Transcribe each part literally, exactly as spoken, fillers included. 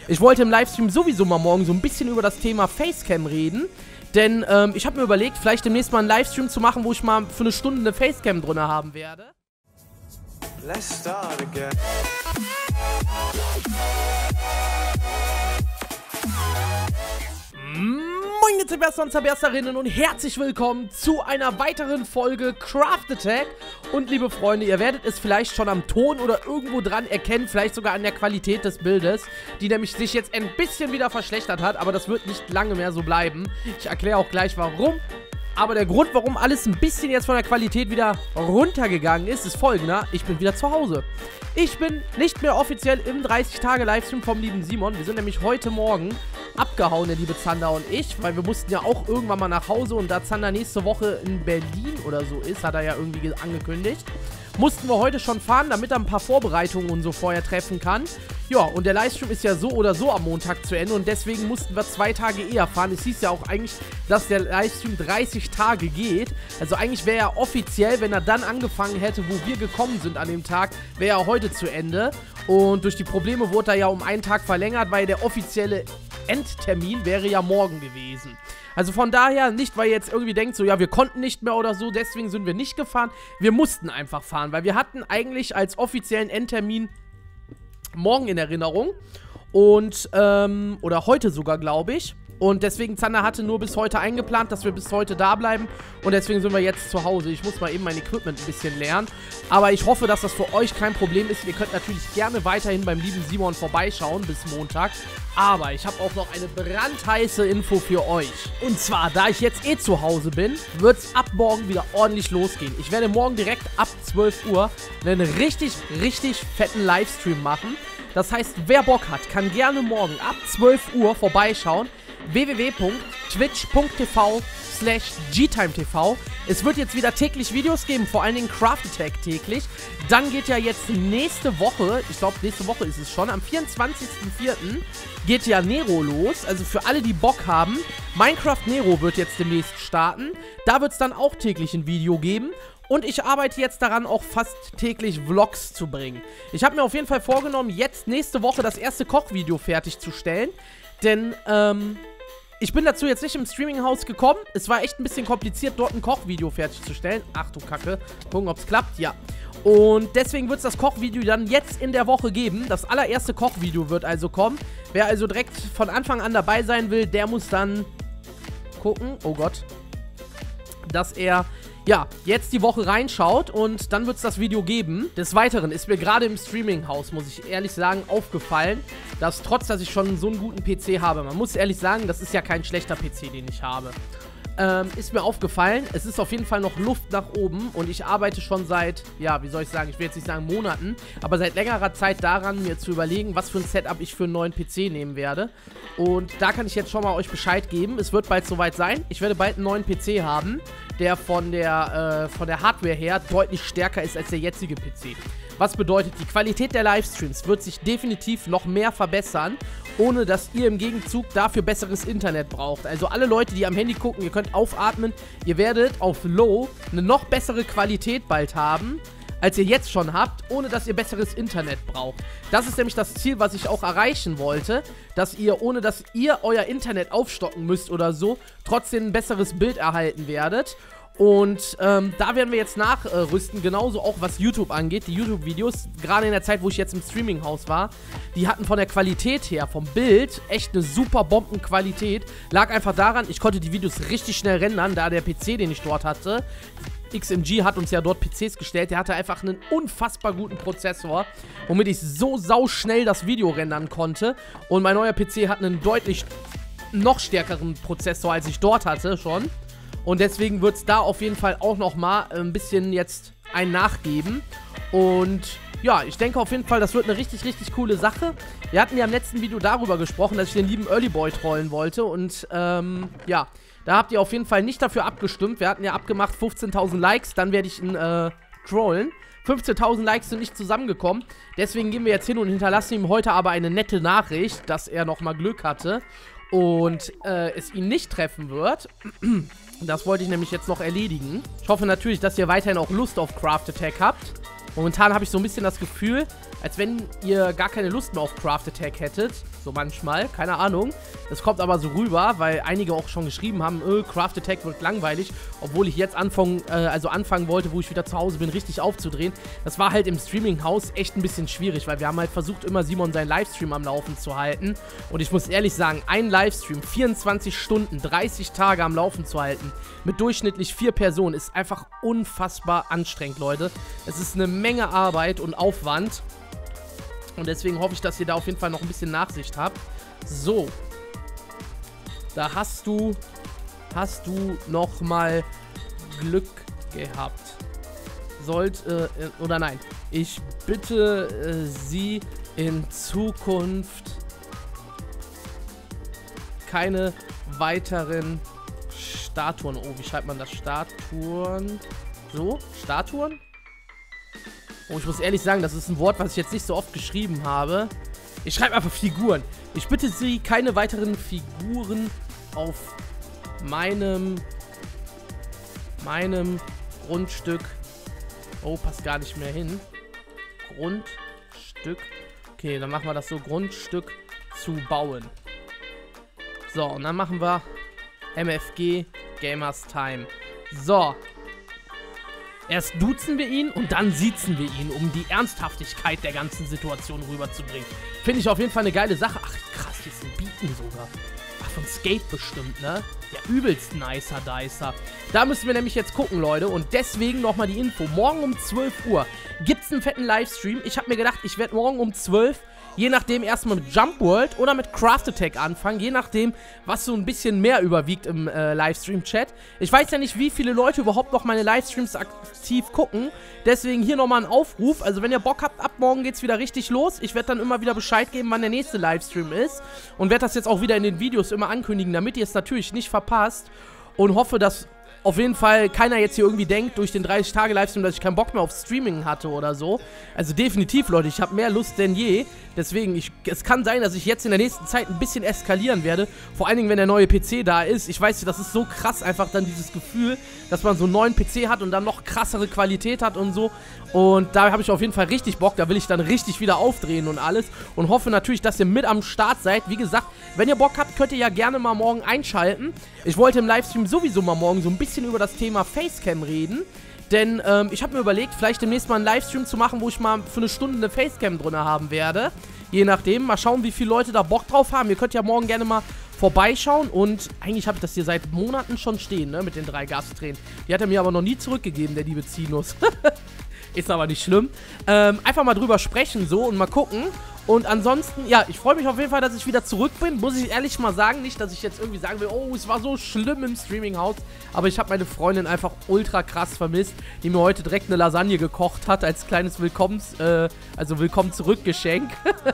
Ich wollte im Livestream sowieso mal morgen so ein bisschen über das Thema Facecam reden. Denn ähm, ich habe mir überlegt, vielleicht demnächst mal einen Livestream zu machen, wo ich mal für eine Stunde eine Facecam drin haben werde. Let's start again. Moin Zerberster und Zerbersterinnen und herzlich willkommen zu einer weiteren Folge Craft Attack. Und liebe Freunde, ihr werdet es vielleicht schon am Ton oder irgendwo dran erkennen, vielleicht sogar an der Qualität des Bildes, die nämlich sich jetzt ein bisschen wieder verschlechtert hat, aber das wird nicht lange mehr so bleiben. Ich erkläre auch gleich warum. Aber der Grund, warum alles ein bisschen jetzt von der Qualität wieder runtergegangen ist, ist folgender: Ich bin wieder zu Hause. Ich bin nicht mehr offiziell im dreißig Tage Livestream vom lieben Simon. Wir sind nämlich heute Morgen abgehauen, der liebe Zander und ich, weil wir mussten ja auch irgendwann mal nach Hause, und da Zander nächste Woche in Berlin oder so ist, hat er ja irgendwie angekündigt, mussten wir heute schon fahren, damit er ein paar Vorbereitungen und so vorher treffen kann. Ja, und der Livestream ist ja so oder so am Montag zu Ende und deswegen mussten wir zwei Tage eher fahren. Es hieß ja auch eigentlich, dass der Livestream dreißig Tage geht. Also eigentlich wäre er offiziell, wenn er dann angefangen hätte, wo wir gekommen sind an dem Tag, wäre er heute zu Ende. Und durch die Probleme wurde er ja um einen Tag verlängert, weil der offizielle Endtermin wäre ja morgen gewesen. Also von daher, nicht weil ihr jetzt irgendwie denkt, so ja, wir konnten nicht mehr oder so, deswegen sind wir nicht gefahren. Wir mussten einfach fahren, weil wir hatten eigentlich als offiziellen Endtermin morgen in Erinnerung. Und, ähm, oder heute sogar, glaube ich. Und deswegen, Zander hatte nur bis heute eingeplant, dass wir bis heute da bleiben. Und deswegen sind wir jetzt zu Hause. Ich muss mal eben mein Equipment ein bisschen lernen. Aber ich hoffe, dass das für euch kein Problem ist. Ihr könnt natürlich gerne weiterhin beim lieben Simon vorbeischauen bis Montag. Aber ich habe auch noch eine brandheiße Info für euch. Und zwar, da ich jetzt eh zu Hause bin, wird es ab morgen wieder ordentlich losgehen. Ich werde morgen direkt ab zwölf Uhr einen richtig, richtig fetten Livestream machen. Das heißt, wer Bock hat, kann gerne morgen ab zwölf Uhr vorbeischauen. w w w punkt twitch punkt t v slash g time t v. Es wird jetzt wieder täglich Videos geben, vor allen Dingen Craft Attack täglich. Dann geht ja jetzt nächste Woche, ich glaube nächste Woche ist es schon, am vierundzwanzigsten vierten geht ja Nero los. Also für alle, die Bock haben, Minecraft Nero wird jetzt demnächst starten. Da wird es dann auch täglich ein Video geben. Und ich arbeite jetzt daran, auch fast täglich Vlogs zu bringen. Ich habe mir auf jeden Fall vorgenommen, jetzt nächste Woche das erste Kochvideo fertigzustellen. Denn, ähm... ich bin dazu jetzt nicht im Streaminghaus gekommen. Es war echt ein bisschen kompliziert, dort ein Kochvideo fertigzustellen. Ach du Kacke. Gucken, ob es klappt. Ja. Und deswegen wird es das Kochvideo dann jetzt in der Woche geben. Das allererste Kochvideo wird also kommen. Wer also direkt von Anfang an dabei sein will, der muss dann gucken. Oh Gott. Dass er, ja, jetzt die Woche reinschaut und dann wird es das Video geben. Des Weiteren ist mir gerade im Streaminghaus, muss ich ehrlich sagen, aufgefallen, dass trotz, dass ich schon so einen guten P C habe, man muss ehrlich sagen, das ist ja kein schlechter P C, den ich habe, ähm, ist mir aufgefallen, es ist auf jeden Fall noch Luft nach oben und ich arbeite schon seit, ja, wie soll ich sagen, ich will jetzt nicht sagen Monaten, aber seit längerer Zeit daran, mir zu überlegen, was für ein Setup ich für einen neuen P C nehmen werde. Und da kann ich jetzt schon mal euch Bescheid geben, es wird bald soweit sein, ich werde bald einen neuen P C haben, der von der, äh, von der Hardware her deutlich stärker ist als der jetzige P C. Was bedeutet, die Qualität der Livestreams wird sich definitiv noch mehr verbessern, ohne dass ihr im Gegenzug dafür besseres Internet braucht. Also alle Leute, die am Handy gucken, ihr könnt aufatmen, ihr werdet auf Low eine noch bessere Qualität bald haben, als ihr jetzt schon habt, ohne dass ihr besseres Internet braucht. Das ist nämlich das Ziel, was ich auch erreichen wollte, dass ihr, ohne dass ihr euer Internet aufstocken müsst oder so, trotzdem ein besseres Bild erhalten werdet. Und ähm, da werden wir jetzt nachrüsten, genauso auch was YouTube angeht. Die YouTube-Videos, gerade in der Zeit, wo ich jetzt im Streaminghaus war, die hatten von der Qualität her, vom Bild, echt eine super Bombenqualität. Lag einfach daran, ich konnte die Videos richtig schnell rendern, da der P C, den ich dort hatte, X M G hat uns ja dort P Cs gestellt, der hatte einfach einen unfassbar guten Prozessor, womit ich so sauschnell das Video rendern konnte. Und mein neuer P C hat einen deutlich noch stärkeren Prozessor, als ich dort hatte schon. Und deswegen wird es da auf jeden Fall auch nochmal ein bisschen jetzt ein Nachgeben. Und ja, ich denke auf jeden Fall, das wird eine richtig, richtig coole Sache. Wir hatten ja im letzten Video darüber gesprochen, dass ich den lieben Early Boy trollen wollte. Und ähm, ja, da habt ihr auf jeden Fall nicht dafür abgestimmt. Wir hatten ja abgemacht fünfzehntausend Likes, dann werde ich ihn äh, trollen. fünfzehntausend Likes sind nicht zusammengekommen. Deswegen gehen wir jetzt hin und hinterlassen ihm heute aber eine nette Nachricht, dass er nochmal Glück hatte und äh, es ihn nicht treffen wird. Das wollte ich nämlich jetzt noch erledigen. Ich hoffe natürlich, dass ihr weiterhin auch Lust auf Craft Attack habt. Momentan habe ich so ein bisschen das Gefühl, als wenn ihr gar keine Lust mehr auf Craft Attack hättet. So manchmal, keine Ahnung. Das kommt aber so rüber, weil einige auch schon geschrieben haben, öh, Craft Attack wird langweilig, obwohl ich jetzt anfangen, äh, also anfangen wollte, wo ich wieder zu Hause bin, richtig aufzudrehen. Das war halt im Streaming-Haus echt ein bisschen schwierig, weil wir haben halt versucht, immer Simon seinen Livestream am Laufen zu halten. Und ich muss ehrlich sagen, ein Livestream, vierundzwanzig Stunden, dreißig Tage am Laufen zu halten, mit durchschnittlich vier Personen, ist einfach unfassbar anstrengend, Leute. Es ist eine Menge Arbeit und Aufwand. Und deswegen hoffe ich, dass ihr da auf jeden Fall noch ein bisschen Nachsicht habt. So. Da hast du, hast du noch mal Glück gehabt. Sollte, äh, oder nein. Ich bitte äh, Sie in Zukunft keine weiteren Statuen. Oh, wie schreibt man das? Statuen. So, Statuen? Oh, ich muss ehrlich sagen, das ist ein Wort, was ich jetzt nicht so oft geschrieben habe. Ich schreibe einfach Figuren. Ich bitte Sie, keine weiteren Figuren auf meinem, meinem Grundstück. Oh, passt gar nicht mehr hin. Grundstück. Okay, dann machen wir das so, Grundstück zu bauen. So, und dann machen wir M F G Gamers Time. So. Erst duzen wir ihn und dann siezen wir ihn, um die Ernsthaftigkeit der ganzen Situation rüberzubringen. Finde ich auf jeden Fall eine geile Sache. Ach, krass, hier ist ein Beacon sogar. Ach, von Skate bestimmt, ne? Ja, übelst nicer Dicer. Da müssen wir nämlich jetzt gucken, Leute. Und deswegen nochmal die Info. Morgen um zwölf Uhr gibt's einen fetten Livestream. Ich habe mir gedacht, ich werde morgen um zwölf, je nachdem, erstmal mit Jump World oder mit Craft Attack anfangen. Je nachdem, was so ein bisschen mehr überwiegt im äh, Livestream-Chat. Ich weiß ja nicht, wie viele Leute überhaupt noch meine Livestreams aktiv gucken. Deswegen hier nochmal ein Aufruf. Also wenn ihr Bock habt, ab morgen geht's wieder richtig los. Ich werde dann immer wieder Bescheid geben, wann der nächste Livestream ist. Und werde das jetzt auch wieder in den Videos immer ankündigen, damit ihr es natürlich nicht verpasst. Und hoffe, dass auf jeden Fall keiner jetzt hier irgendwie denkt, durch den dreißig Tage Livestream, dass ich keinen Bock mehr auf Streaming hatte oder so. Also definitiv, Leute, ich habe mehr Lust denn je. Deswegen, ich, es kann sein, dass ich jetzt in der nächsten Zeit ein bisschen eskalieren werde. Vor allen Dingen, wenn der neue P C da ist. Ich weiß nicht, das ist so krass einfach dann dieses Gefühl, dass man so einen neuen P C hat und dann noch krassere Qualität hat und so. Und da habe ich auf jeden Fall richtig Bock. Da will ich dann richtig wieder aufdrehen und alles. Und hoffe natürlich, dass ihr mit am Start seid. Wie gesagt, wenn ihr Bock habt, könnt ihr ja gerne mal morgen einschalten. Ich wollte im Livestream sowieso mal morgen so ein bisschen über das Thema Facecam reden. Denn ähm, ich habe mir überlegt, vielleicht demnächst mal einen Livestream zu machen, wo ich mal für eine Stunde eine Facecam drin haben werde. Je nachdem. Mal schauen, wie viele Leute da Bock drauf haben. Ihr könnt ja morgen gerne mal vorbeischauen. Und eigentlich habe ich das hier seit Monaten schon stehen, ne, mit den drei Gastränen. Die hat er mir aber noch nie zurückgegeben, der liebe Zinus. Ist aber nicht schlimm. Ähm, einfach mal drüber sprechen so und mal gucken. Und ansonsten, ja, ich freue mich auf jeden Fall, dass ich wieder zurück bin. Muss ich ehrlich mal sagen. Nicht, dass ich jetzt irgendwie sagen will, oh, es war so schlimm im Streaminghaus. Aber ich habe meine Freundin einfach ultra krass vermisst, die mir heute direkt eine Lasagne gekocht hat als kleines Willkommens, äh, also Willkommen-Zurück-Geschenk.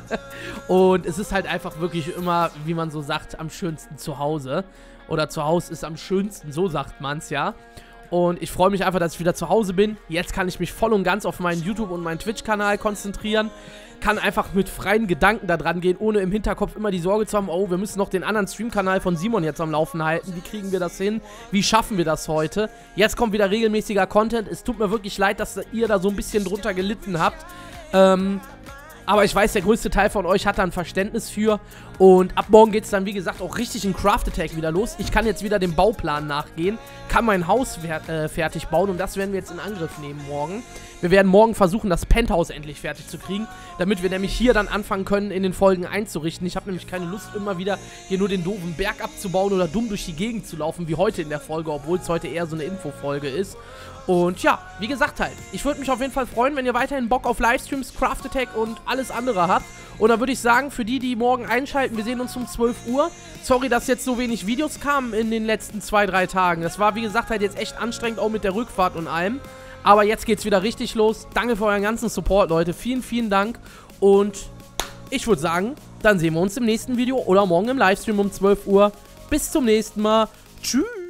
Und es ist halt einfach wirklich immer, wie man so sagt, am schönsten zu Hause. Oder zu Hause ist am schönsten, so sagt man es ja. Und ich freue mich einfach, dass ich wieder zu Hause bin. Jetzt kann ich mich voll und ganz auf meinen YouTube- und meinen Twitch-Kanal konzentrieren. Kann einfach mit freien Gedanken da dran gehen, ohne im Hinterkopf immer die Sorge zu haben, oh, wir müssen noch den anderen Stream-Kanal von Simon jetzt am Laufen halten. Wie kriegen wir das hin? Wie schaffen wir das heute? Jetzt kommt wieder regelmäßiger Content. Es tut mir wirklich leid, dass ihr da so ein bisschen drunter gelitten habt. Ähm... Aber ich weiß, der größte Teil von euch hat da ein Verständnis für. Und ab morgen geht es dann, wie gesagt, auch richtig in Craft Attack wieder los. Ich kann jetzt wieder dem Bauplan nachgehen, kann mein Haus äh, fertig bauen und das werden wir jetzt in Angriff nehmen morgen. Wir werden morgen versuchen, das Penthouse endlich fertig zu kriegen, damit wir nämlich hier dann anfangen können, in den Folgen einzurichten. Ich habe nämlich keine Lust, immer wieder hier nur den doofen Berg abzubauen oder dumm durch die Gegend zu laufen, wie heute in der Folge, obwohl es heute eher so eine Infofolge ist. Und ja, wie gesagt halt, ich würde mich auf jeden Fall freuen, wenn ihr weiterhin Bock auf Livestreams, Craft Attack und alles andere habt. Und dann würde ich sagen, für die, die morgen einschalten, wir sehen uns um zwölf Uhr. Sorry, dass jetzt so wenig Videos kamen in den letzten zwei, drei Tagen. Das war, wie gesagt, halt jetzt echt anstrengend, auch mit der Rückfahrt und allem. Aber jetzt geht's wieder richtig los. Danke für euren ganzen Support, Leute. Vielen, vielen Dank. Und ich würde sagen, dann sehen wir uns im nächsten Video oder morgen im Livestream um zwölf Uhr. Bis zum nächsten Mal. Tschüss.